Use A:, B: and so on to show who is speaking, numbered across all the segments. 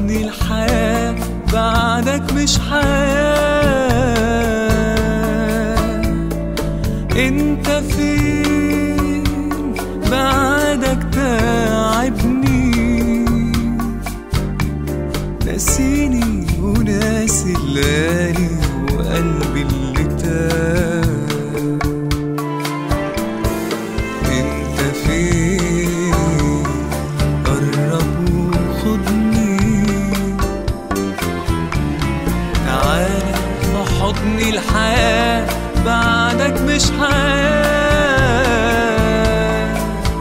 A: حضني الحياة، بعدك مش حياة. انت فين بعدك تعبني، ناسيني وناسي الليالي وقلبي اللي تاه. انت فين قرب وخدني، تعالى في حضني الحياة، بعدك مش حياة.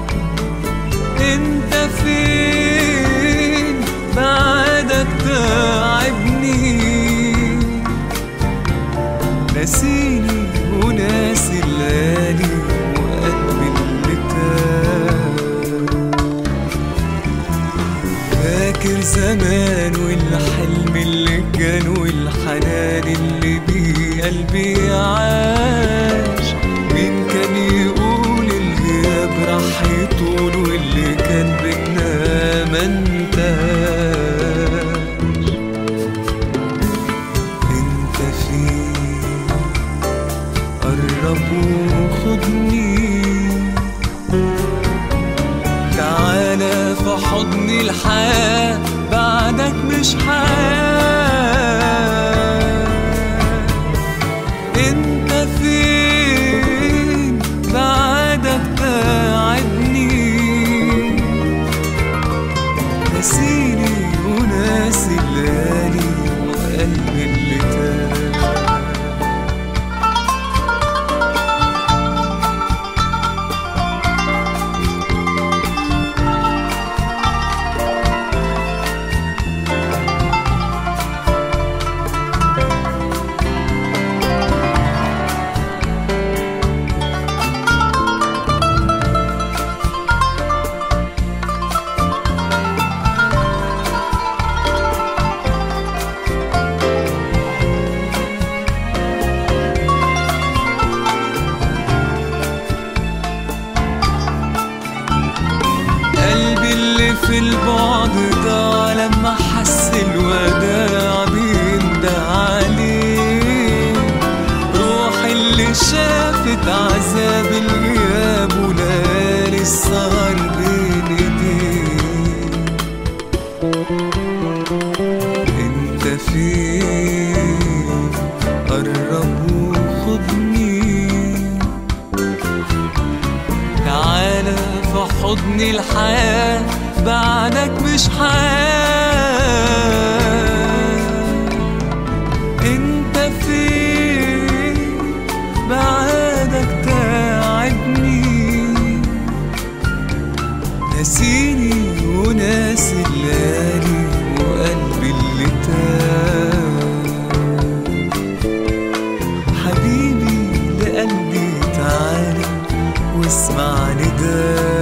A: انت فين بعدك تعبني، ناسيني وناسي الليالي وقلبي اللي تاه. فاكر زمان والحلم اللي كان والحنان اللي بيه قلبي عاش. مين كان يقول الغياب راح يطول واللي كان بينا ما انتهاش. انت فين قرب وخدني، تعالى في حضني الحياة، بعدك مش حياة. انت فين بعدك تعبني، ناسيني وناسي الليالي وقلبي اللي تاه. في البعد ضاع لما حس الوداع بيندى عليه. روحي اللي شافت عذاب الغياب وليالي السهر بين ايديه. انت فين قرب وخدني، تعالى في حضني الحياة، بعدك مش حياة. انت فين بعدك تعبني، ناسيني وناسي الليالي وقلبي اللي تاه. حبيبي لقلبي تعالى واسمع نداء.